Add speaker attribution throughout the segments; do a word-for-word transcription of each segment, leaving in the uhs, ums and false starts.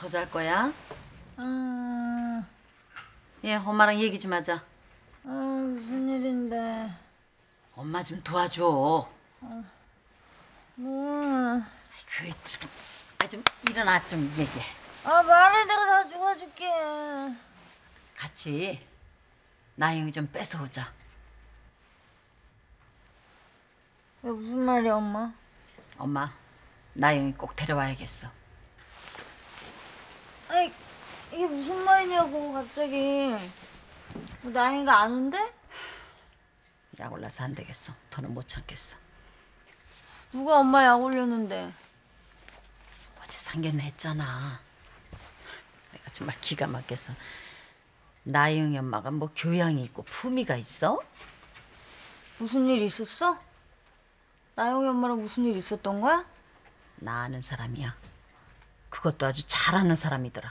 Speaker 1: 더 잘 거야?
Speaker 2: 음...
Speaker 1: 예, 엄마랑 얘기 좀 하자.
Speaker 2: 아, 무슨 일인데?
Speaker 1: 엄마 좀 도와줘.
Speaker 2: 뭐?
Speaker 1: 그 참, 아, 좀 일어나 좀 얘기해.
Speaker 2: 아, 말해, 내가 다 도와줄게.
Speaker 1: 같이 나영이 좀 뺏어오자.
Speaker 2: 왜 무슨 말이야, 엄마?
Speaker 1: 엄마, 나영이 꼭 데려와야겠어.
Speaker 2: 아이, 이게 무슨 말이냐고, 갑자기. 뭐 나영이가 안 온대?
Speaker 1: 약 올라서 안 되겠어. 더는 못 참겠어.
Speaker 2: 누가 엄마 약 올렸는데?
Speaker 1: 어제 상견례 했잖아. 내가 정말 기가 막혀서. 나영이 엄마가 뭐 교양이 있고 품위가 있어?
Speaker 2: 무슨 일 있었어? 나영이 엄마랑 무슨 일 있었던 거야?
Speaker 1: 나 아는 사람이야. 그것도 아주 잘하는 사람이더라.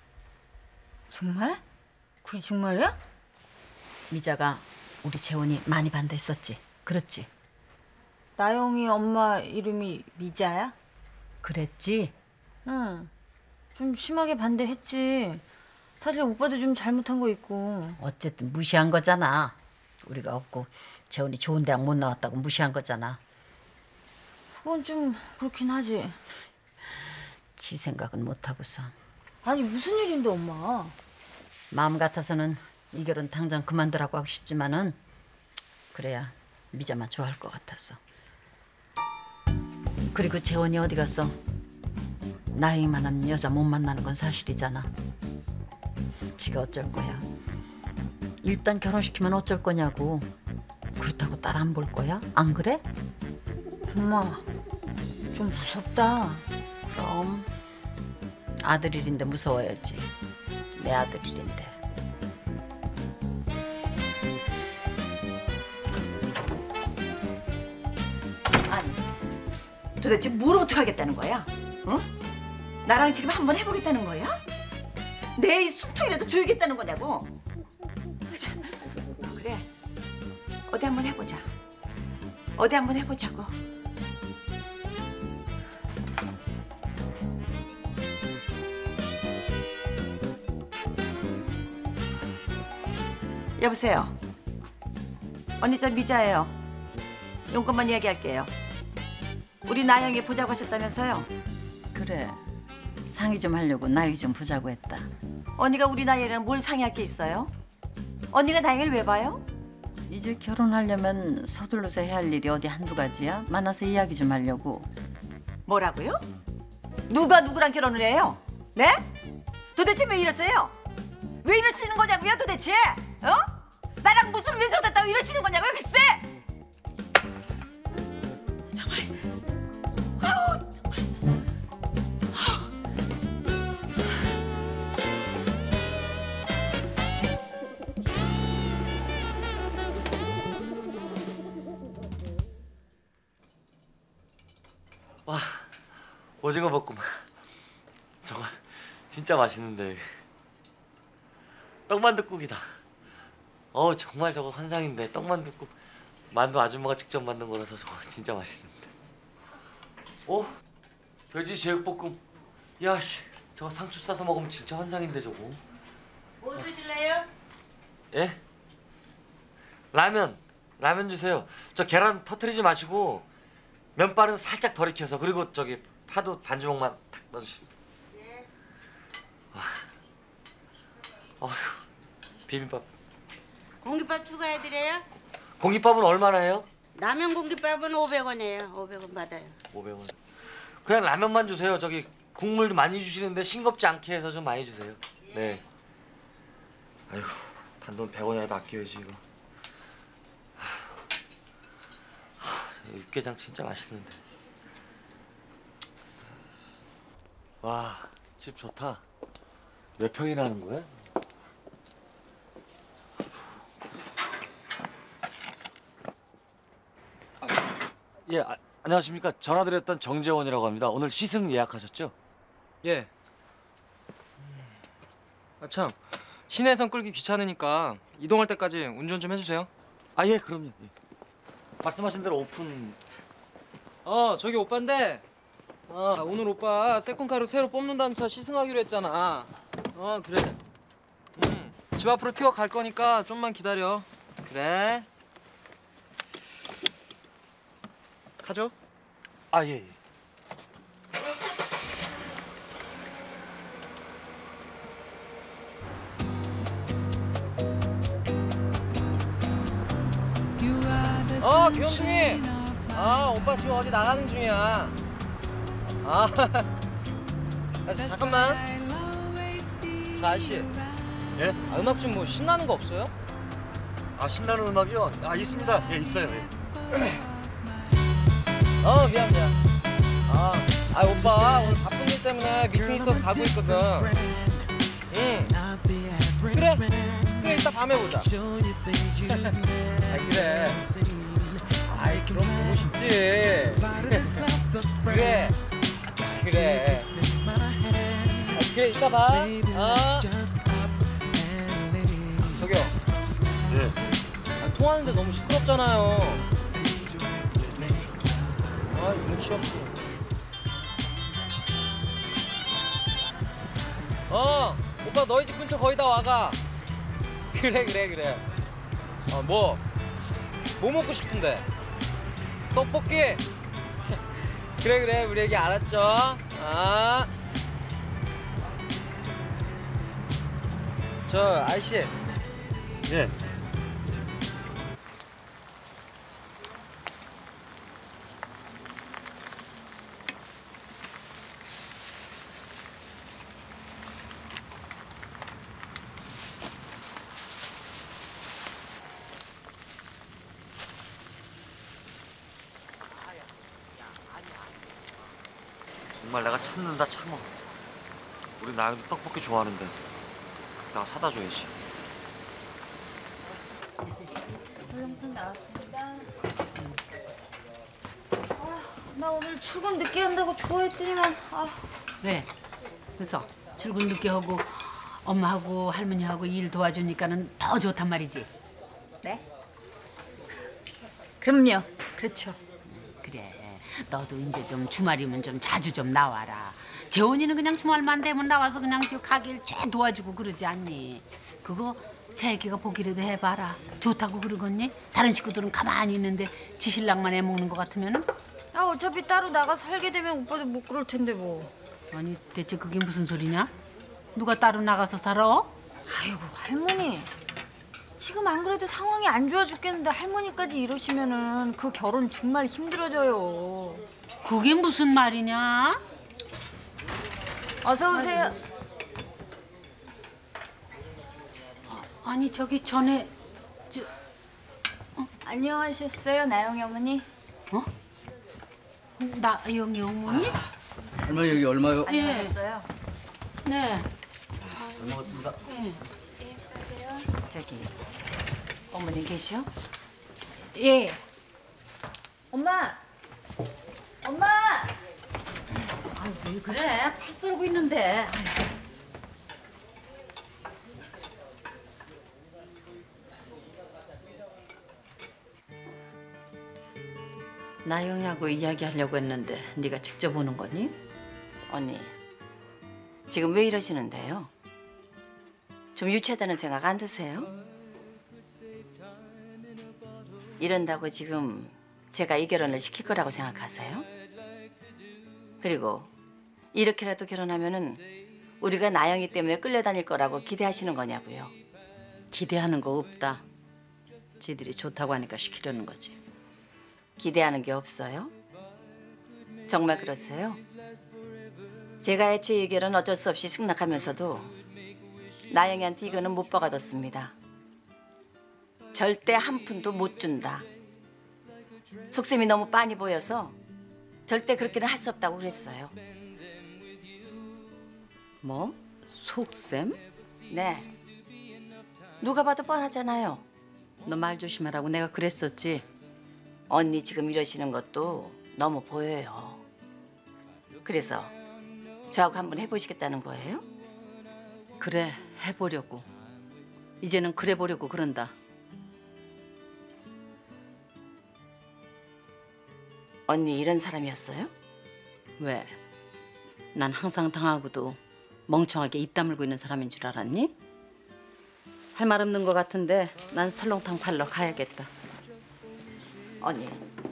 Speaker 2: 정말? 그게 정말이야?
Speaker 1: 미자가 우리 재원이 많이 반대했었지. 그렇지?
Speaker 2: 나영이 엄마 이름이 미자야?
Speaker 1: 그랬지?
Speaker 2: 응. 좀 심하게 반대했지. 사실 오빠도 좀 잘못한 거 있고.
Speaker 1: 어쨌든 무시한 거잖아. 우리가 없고 재원이 좋은 대학 못 나왔다고 무시한 거잖아.
Speaker 2: 그건 좀 그렇긴 하지.
Speaker 1: 지 생각은 못하고서.
Speaker 2: 아니 무슨 일인데 엄마.
Speaker 1: 마음 같아서는 이 결혼 당장 그만두라고 하고 싶지만은 그래야 미자만 좋아할 것 같아서. 그리고 재원이 어디 갔어? 나이만한 여자 못 만나는 건 사실이잖아. 지가 어쩔 거야. 일단 결혼시키면 어쩔 거냐고. 그렇다고 딸 안 볼 거야? 안 그래?
Speaker 2: 엄마 좀 무섭다.
Speaker 1: 그럼 아들 일인데 무서워야지. 내 아들 일인데.
Speaker 3: 아니, 도대체 뭘 어떻게 하겠다는 거야? 어? 나랑 지금 한번 해보겠다는 거야? 내 이 숨통이라도 조이겠다는 거냐고? 참, 그래, 어디 한번 해보자. 어디 한번 해보자고. 여보세요. 언니 저 미자예요. 용건만 이야기할게요. 우리 나영이 보자고 하셨다면서요?
Speaker 1: 그래. 상의 좀 하려고 나이 좀 보자고 했다.
Speaker 3: 언니가 우리 나영이랑 뭘 상의할 게 있어요? 언니가 나영이를 왜 봐요?
Speaker 1: 이제 결혼하려면 서둘러서 해야 할 일이 어디 한두 가지야? 만나서 이야기 좀 하려고.
Speaker 3: 뭐라고요? 누가 누구랑 결혼을 해요? 네? 도대체 왜 이러세요? 왜 이러시는 거냐고요 도대체? 어? 나랑 무슨 왼수 됐다고 이러시는 거냐고요 글쎄? 정말 아우 정말
Speaker 4: 와, 오징어 볶음. 저거 진짜 맛있는데. 떡만둣국이다. 어 정말 저거 환상인데. 떡만둣국 만두 아줌마가 직접 만든 거라서 저거 진짜 맛있는데. 어? 돼지 제육볶음. 야씨, 저거 상추 싸서 먹으면 진짜 환상인데 저거.
Speaker 3: 뭐 드실래요?
Speaker 4: 예? 라면. 라면 주세요. 저 계란 터트리지 마시고 면발은 살짝 덜 익혀서. 그리고 저기 파도 반 주먹만 탁 넣어주시면.
Speaker 3: 예.
Speaker 4: 와. 어휴, 비빔밥.
Speaker 5: 공깃밥 추가해드려요?
Speaker 4: 공깃밥은 얼마나 해요?
Speaker 5: 라면 공깃밥은 오백 원이에요. 오백 원 받아요.
Speaker 4: 오백 원. 그냥 라면만 주세요. 저기 국물도 많이 주시는데 싱겁지 않게 해서 좀 많이 주세요.
Speaker 5: 예.
Speaker 4: 네. 아이고, 단돈 백 원이라도 아껴야지 이거. 하, 육개장 진짜 맛있는데. 와, 집 좋다. 몇 평이나 하는 거야? 아, 예, 아, 안녕하십니까. 전화드렸던 정재원이라고 합니다. 오늘 시승 예약하셨죠?
Speaker 6: 예. 아 참, 시내에선 끌기 귀찮으니까 이동할 때까지 운전 좀 해주세요.
Speaker 4: 아, 예, 그럼요. 예. 말씀하신 대로 오픈.
Speaker 6: 어, 저기 오빠인데 아 오늘 오빠 세컨카로 새로 뽑는다는 차 시승하기로 했잖아. 어 그래. 응. 집 앞으로 픽업 갈 거니까 좀만 기다려. 그래. 가죠.
Speaker 4: 아 예. 예.
Speaker 6: 어 귀염둥이. 아 오빠 지금 어디 나가는 중이야. 아, 아 저, 잠깐만. 저 아저씨.
Speaker 4: 예?
Speaker 6: 아, 음악 좀 뭐 신나는 거 없어요?
Speaker 4: 아 신나는 음악이요? 아 있습니다. 예 있어요. 예.
Speaker 6: 어 미안 미안. 아, 아 오빠 오늘 바쁜 일 때문에 미팅 있어서 가고 있거든. 응. 그래. 그래 이따 밤에 보자. 아 그래. 아이 그럼 보고 싶지. 그래. 그래. 아, 그래 이따 봐. 어. 저기요.
Speaker 4: 예.
Speaker 6: 아, 통화하는데 너무 시끄럽잖아요. 아 눈치 없게. 어 오빠 너희 집 근처 거의 다 와가. 그래 그래 그래. 어 뭐? 뭐 먹고 싶은데? 떡볶이? 그래 그래 우리 애기 알았죠? 아. 저 아이씨.
Speaker 4: 예. 정말 내가 참는다 참어. 우리 나영도 떡볶이 좋아하는데 내가 사다 줘야지.
Speaker 2: 설렁탕 나왔습니다. 아, 나 오늘 출근 늦게 한다고 좋아했더니만 아.
Speaker 7: 왜? 그래서 출근 늦게 하고 엄마하고 할머니하고 일 도와주니까는 더 좋단 말이지.
Speaker 2: 네? 그럼요. 그렇죠.
Speaker 7: 그래. 너도 이제 좀 주말이면 좀 자주 좀 나와라. 재원이는 그냥 주말만 되면 나와서 그냥 저 가게를 쫙 도와주고 그러지 않니? 그거 새끼가 보기라도 해봐라. 좋다고 그러겠니? 다른 식구들은 가만히 있는데 지 신랑만 해먹는 것 같으면은?
Speaker 2: 아 어차피 따로 나가 살게 되면 오빠도 못 그럴 텐데 뭐.
Speaker 7: 아니 대체 그게 무슨 소리냐? 누가 따로 나가서 살아?
Speaker 2: 아이고 할머니. 지금 안 그래도 상황이 안 좋아 죽겠는데 할머니까지 이러시면은 그 결혼 정말 힘들어져요.
Speaker 7: 그게 무슨 말이냐?
Speaker 2: 어서 오세요.
Speaker 7: 아니 저기 전에 저
Speaker 2: 안녕하셨어요 나영이 어머니.
Speaker 7: 어? 나영이 어머니?
Speaker 8: 할머니 여기 얼마요?
Speaker 7: 예.
Speaker 2: 안녕하셨어요.
Speaker 7: 네.
Speaker 8: 잘 먹었습니다.
Speaker 7: 예.
Speaker 3: 저기 어머니 계셔?
Speaker 2: 예. 엄마. 엄마.
Speaker 7: 아, 왜 그래? 팥 썰고 있는데.
Speaker 1: 나영이하고 이야기하려고 했는데 네가 직접 오는 거니?
Speaker 3: 언니 지금 왜 이러시는데요? 좀 유치하다는 생각 안 드세요? 이런다고 지금 제가 이 결혼을 시킬 거라고 생각하세요? 그리고 이렇게라도 결혼하면은 우리가 나영이 때문에 끌려다닐 거라고 기대하시는 거냐고요.
Speaker 1: 기대하는 거 없다. 지들이 좋다고 하니까 시키려는 거지.
Speaker 3: 기대하는 게 없어요? 정말 그러세요? 제가 애초에 이 결혼 어쩔 수 없이 승낙하면서도 나영이한테 이거는 못 박아뒀습니다. 절대 한 푼도 못 준다. 속셈이 너무 빤히 보여서 절대 그렇게는 할 수 없다고 그랬어요.
Speaker 1: 뭐? 속셈?
Speaker 3: 네. 누가 봐도 뻔하잖아요.
Speaker 1: 너 말 조심하라고 내가 그랬었지.
Speaker 3: 언니 지금 이러시는 것도 너무 보여요. 그래서 저하고 한번 해보시겠다는 거예요?
Speaker 1: 그래, 해보려고. 이제는 그래 보려고 그런다.
Speaker 3: 언니 이런 사람이었어요?
Speaker 1: 왜? 난 항상 당하고도 멍청하게 입 다물고 있는 사람인 줄 알았니? 할 말 없는 것 같은데 난 설렁탕 팔러 가야겠다.
Speaker 3: 언니,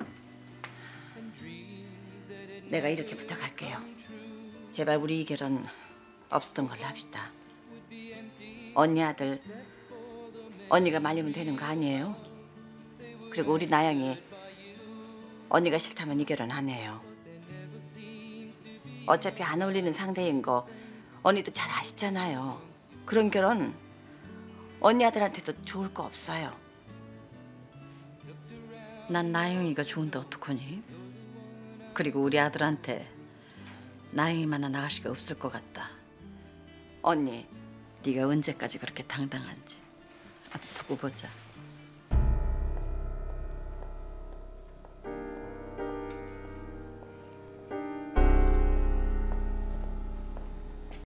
Speaker 3: 내가 이렇게 부탁할게요. 제발 우리 이 결혼 없었던 걸로 합시다. 언니 아들 언니가 말리면 되는 거 아니에요? 그리고 우리 나영이 언니가 싫다면 이 결혼 안 해요. 어차피 안 어울리는 상대인 거 언니도 잘 아시잖아요. 그런 결혼 언니 아들한테도 좋을 거 없어요.
Speaker 1: 난 나영이가 좋은데 어떡하니? 그리고 우리 아들한테 나영이만한 아가씨가 없을 것 같다.
Speaker 3: 언니,
Speaker 1: 네가 언제까지 그렇게 당당한지 어디 두고 보자.